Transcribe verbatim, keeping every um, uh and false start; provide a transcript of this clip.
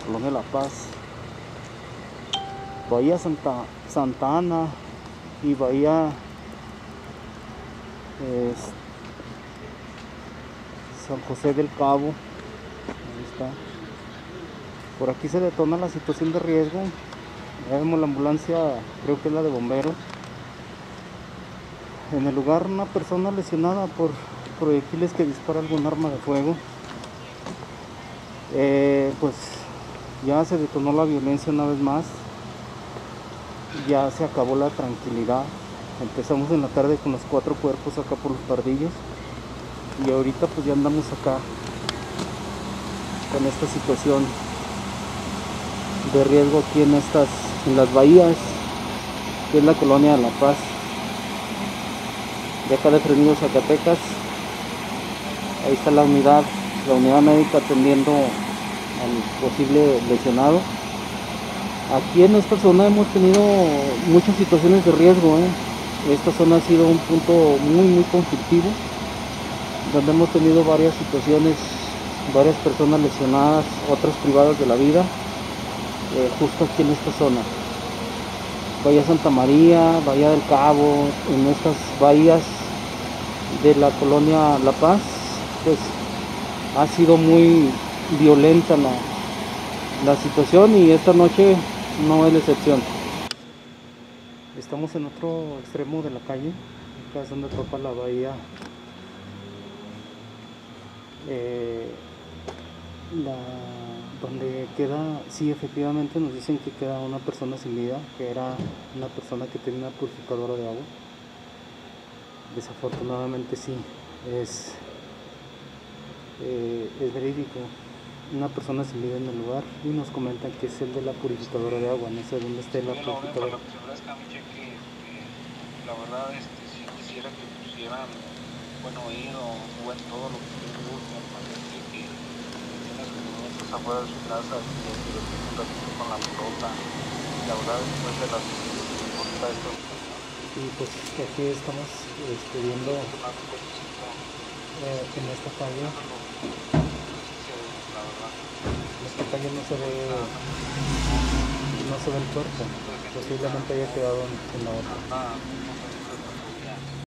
Colonia La Paz, Bahía Santa, Santa Ana y Bahía eh, San José del Cabo. Ahí está. Por aquí se detona la situación de riesgo. Ya vemos la ambulancia, creo que es la de bomberos. En el lugar una persona lesionada por proyectiles que dispara algún arma de fuego. Eh, pues ya se detonó la violencia una vez más. Ya se acabó la tranquilidad. Empezamos en la tarde con los cuatro cuerpos acá por los Pardillos. Y ahorita pues ya andamos acá con esta situación de riesgo aquí en estas, en las bahías, que es la colonia de La Paz, de acá de Fresnillo, Zacatecas. Ahí está la unidad, la unidad médica atendiendo al posible lesionado. Aquí en esta zona hemos tenido muchas situaciones de riesgo, ¿eh? Esta zona ha sido un punto muy muy conflictivo, donde hemos tenido varias situaciones, varias personas lesionadas, otras privadas de la vida, eh, justo aquí en esta zona. Bahía Santa María, Bahía del Cabo, en estas bahías de la colonia La Paz, pues ha sido muy violenta la, la situación, y esta noche no es la excepción. Estamos en otro extremo de la calle, acá es donde topa la bahía, eh, la, donde queda, sí, efectivamente nos dicen que queda una persona sin vida, que era una persona que tenía una purificadora de agua. Desafortunadamente sí, es, eh, es verídico. Una persona sin vida en el lugar, y nos comentan que es el de la purificadora de agua. No sé dónde esté la purificadora. La verdad, este, si quisiera que pusieran buen oído, buen todo lo que ustedes buscan, para gente que tiene sus momentos afuera de su casa, que se divierte un ratito con la pelota. La verdad, después de las importa esto. Y pues aquí estamos este, viendo eh, en esta calle. En esta calle no se ve, no se ve el cuerpo, posiblemente haya quedado en, en la otra.